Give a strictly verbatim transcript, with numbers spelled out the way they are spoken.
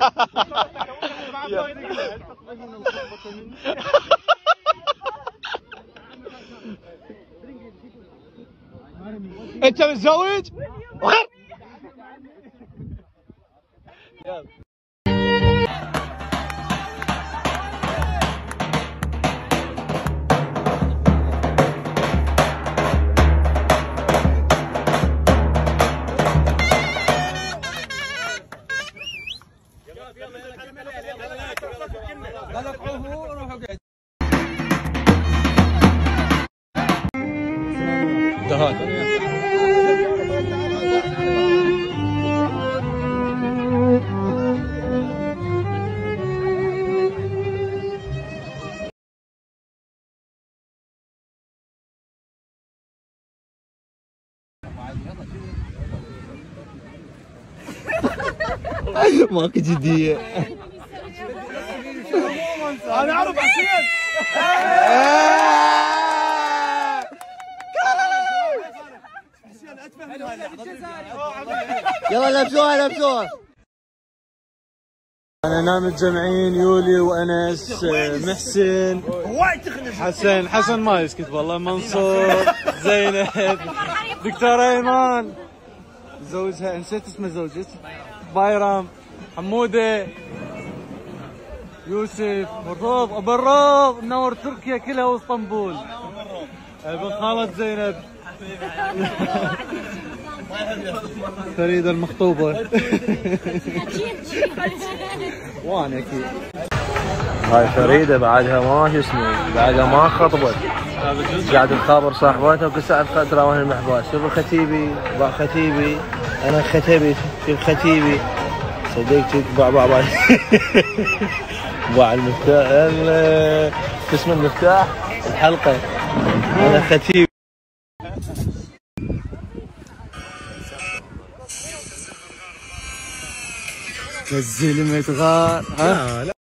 انت متزوج؟ ماكو جدية. انا اعرف حسين. يلا لبسوها لبسوها. انا نام متجمعين يولي وانس محسن حسن حسن ما يسكت والله منصور زينب دكتور ايمان زوجها نسيت اسمه زوجك بايرام حموده يوسف الروض ابو الروض منور تركيا كلها واسطنبول ابن خالة زينب فريدة المخطوبة وانا اكيد هاي فريدة بعدها ما شو اسمه بعدها ما خطبت قاعد تخابر صاحباتها وكل ساعة تراوح المحباس شوف الختيبي باع ختيبي انا ختبت شوف ختيبي صديقتك باع باع باع باع المفتاح شو اسمه المفتاح الحلقة انا ختيبي الزلمة تغار ها